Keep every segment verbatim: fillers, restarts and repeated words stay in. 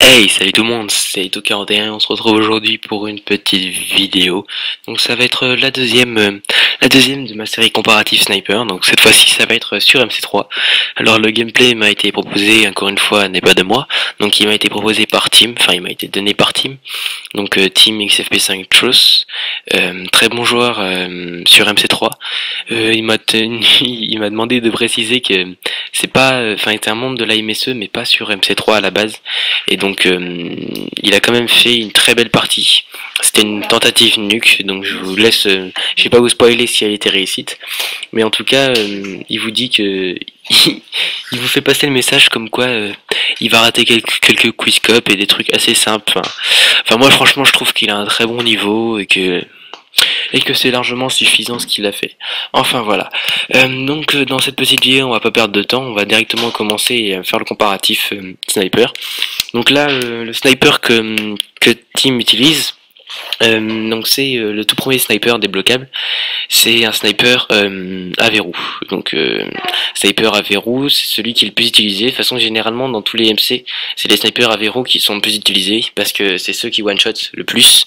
Hey, salut tout le monde, c'est Ito quarante et un, on se retrouve aujourd'hui pour une petite vidéo. Donc ça va être la deuxième euh, la deuxième de ma série comparative sniper, donc cette fois-ci ça va être sur M C trois. Alors le gameplay m'a été proposé, encore une fois, n'est pas de moi, donc il m'a été proposé par Team, enfin il m'a été donné par Team, donc euh, Team X F P cinq Truth, euh, très bon joueur euh, sur M C trois. Euh, il m'a tenu- il m'a demandé de préciser que c'est pas, enfin c'est un monde de l'A M S E mais pas sur M C trois à la base. Et donc euh, il a quand même fait une très belle partie. C'était une tentative nuque, donc je vous laisse, euh, je vais pas vous spoiler si elle était réussite, mais en tout cas euh, il vous dit que il vous fait passer le message comme quoi euh, il va rater quelques, quelques quiz cup et des trucs assez simples. Enfin, enfin moi franchement je trouve qu'il a un très bon niveau et que et que c'est largement suffisant ce qu'il a fait. Enfin voilà. Euh, donc euh, dans cette petite vidéo, on va pas perdre de temps, on va directement commencer à faire le comparatif euh, sniper. Donc là, euh, le sniper que, que Team utilise, euh, donc c'est euh, le tout premier sniper débloquable. C'est un sniper euh, à verrou. Donc euh, sniper à verrou, c'est celui qui est le plus utilisé. De toute façon, généralement dans tous les M C, c'est les snipers à verrou qui sont le plus utilisés parce que c'est ceux qui one shot le plus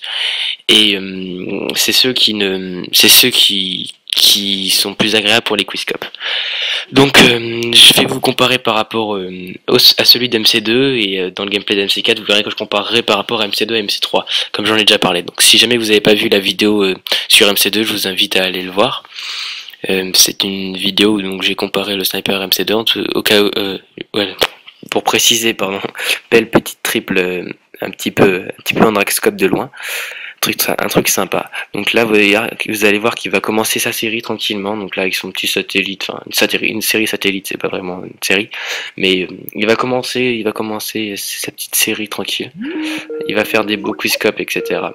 et euh, c'est ceux qui ne, c'est ceux qui qui sont plus agréables pour les quiz cup. Donc euh, je vais vous comparer par rapport euh, au, à celui d'M C deux et euh, dans le gameplay d'M C quatre vous verrez que je comparerai par rapport à M C deux et M C trois comme j'en ai déjà parlé. Donc si jamais vous n'avez pas vu la vidéo euh, sur M C deux, je vous invite à aller le voir. Euh, c'est une vidéo où donc j'ai comparé le sniper M C deux au cas où, euh, ouais, pour préciser pardon, belle petite triple euh, un petit peu un petit peu en drag-scope de loin. Truc, un truc sympa. Donc là, vous allez, vous allez voir qu'il va commencer sa série tranquillement. Donc là, avec son petit satellite, enfin une, satéri, une série satellite, c'est pas vraiment une série, mais euh, il va commencer, il va commencer sa petite série tranquille. Il va faire des beaux quizcop, et cetera.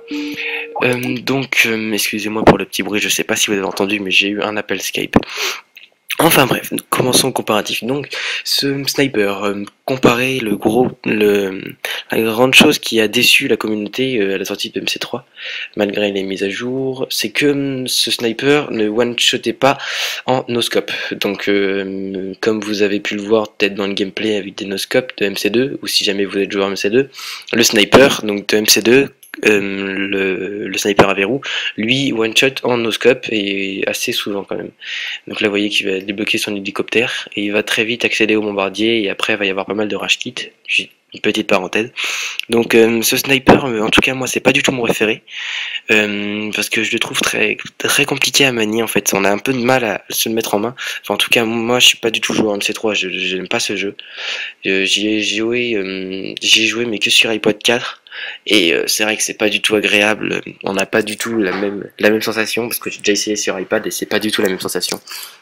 Euh, donc, euh, excusez-moi pour le petit bruit. Je sais pas si vous avez entendu, mais j'ai eu un appel Skype. Enfin bref, commençons le comparatif. Donc, ce sniper, euh, comparé le gros, le, la grande chose qui a déçu la communauté euh, à la sortie de M C trois, malgré les mises à jour, c'est que euh, ce sniper ne one-shotait pas en no-scope. Donc, euh, comme vous avez pu le voir peut-être dans le gameplay avec des no-scopes de M C deux, ou si jamais vous êtes joueur M C deux, le sniper donc de M C deux, Euh, le, le sniper à verrou, lui one shot en no scope et assez souvent quand même. Donc là vous voyez qu'il va débloquer son hélicoptère et il va très vite accéder au bombardier et après il va y avoir pas mal de rush kits. Une petite parenthèse. Donc euh, ce sniper, en tout cas moi c'est pas du tout mon préféré euh, parce que je le trouve très très compliqué à manier en fait. On a un peu de mal à se le mettre en main. Enfin en tout cas moi je suis pas du tout joueur M C trois, je j'aime pas ce jeu. Euh, j'y ai joué, euh, j'y ai joué mais que sur iPod quatre. Et euh, c'est vrai que c'est pas du tout agréable, on n'a pas du tout la même la même sensation parce que j'ai déjà essayé sur iPad et c'est pas du tout la même sensation.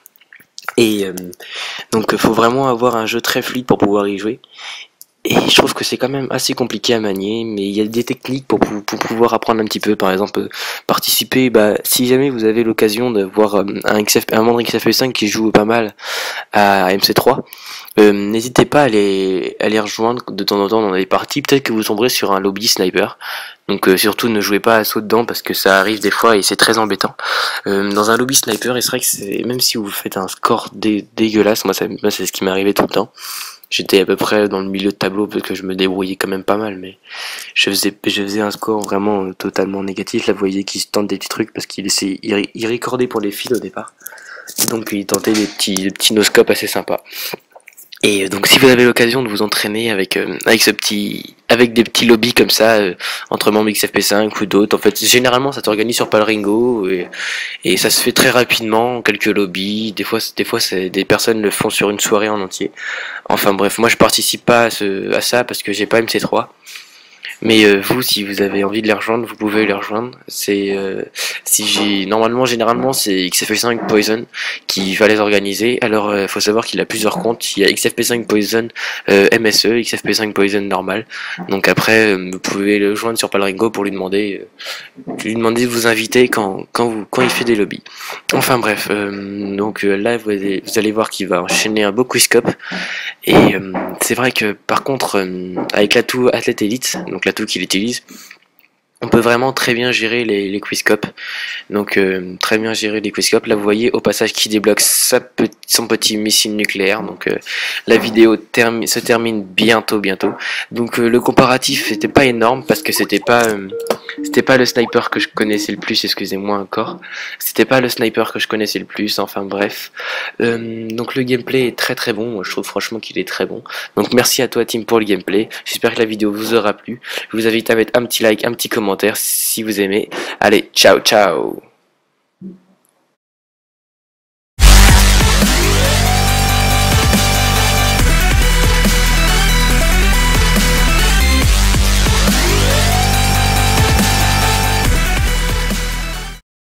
Et euh, donc faut vraiment avoir un jeu très fluide pour pouvoir y jouer. Et je trouve que c'est quand même assez compliqué à manier, mais il y a des techniques pour, pour pouvoir apprendre un petit peu. Par exemple, participer, bah, si jamais vous avez l'occasion de voir euh, un, X F, un membre X F P cinq qui joue pas mal à M C trois, euh, n'hésitez pas à les, à les rejoindre de temps en temps dans des parties. Peut-être que vous tomberez sur un lobby sniper. Donc euh, surtout ne jouez pas à saut dedans parce que ça arrive des fois et c'est très embêtant. Euh, dans un lobby sniper, et c'est vrai que c'est, même si vous faites un score dé, dégueulasse, moi, ça, moi c'est ce qui m'est arrivé tout le temps. J'étais à peu près dans le milieu de tableau parce que je me débrouillais quand même pas mal, mais je faisais, je faisais un score vraiment euh, totalement négatif. Là, vous voyez qu'il se tente des petits trucs parce qu'il essaie, il, il recordait pour les fils au départ. Donc, il tentait des petits, des petits no-scopes assez sympas. Et donc si vous avez l'occasion de vous entraîner avec euh, avec ce petit avec des petits lobbies comme ça euh, entre membres X F P cinq ou d'autres, en fait généralement ça s'organise sur Palringo et, et ça se fait très rapidement, quelques lobbies, des fois des fois c'est des personnes le font sur une soirée en entier. Enfin bref, moi je participe pas à ce à ça parce que j'ai pas M C trois. Mais euh, vous, si vous avez envie de les rejoindre, vous pouvez les rejoindre. C'est euh, si j'ai normalement, généralement, c'est X F P cinq Poison qui va les organiser. Alors, il euh, faut savoir qu'il a plusieurs comptes. Il y a X F P cinq Poison euh, M S E, X F P cinq Poison normal. Donc après, euh, vous pouvez le joindre sur Palringo pour lui demander, euh, lui demander de vous inviter quand quand vous quand il fait des lobbies. Enfin bref, euh, donc euh, là vous allez, vous allez voir qu'il va enchaîner un beau quizcop. Et euh, c'est vrai que par contre, euh, avec l'atout Athlète Elite, donc l'atout qu'il utilise, On peut vraiment très bien gérer les, les quizscopes. Donc euh, très bien gérer les quizscopes. Là vous voyez au passage qui débloque sa pe son petit missile nucléaire. Donc euh, la vidéo termi se termine bientôt bientôt. Donc euh, le comparatif n'était pas énorme parce que c'était pas euh, c'était pas le sniper que je connaissais le plus, excusez-moi encore. C'était pas le sniper que je connaissais le plus, enfin bref. Euh, donc le gameplay est très très bon, moi je trouve franchement qu'il est très bon. Donc merci à toi Tim pour le gameplay. J'espère que la vidéo vous aura plu. Je vous invite à mettre un petit like, un petit commentaire si vous aimez. Allez, ciao ciao.